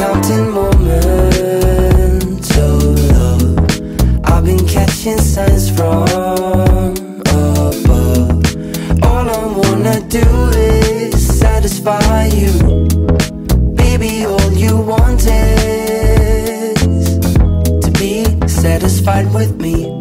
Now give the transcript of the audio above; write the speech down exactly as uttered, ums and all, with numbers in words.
counting moments of love. I've been catching signs from above. All I wanna do is satisfy you. Baby, all you want is to be satisfied with me.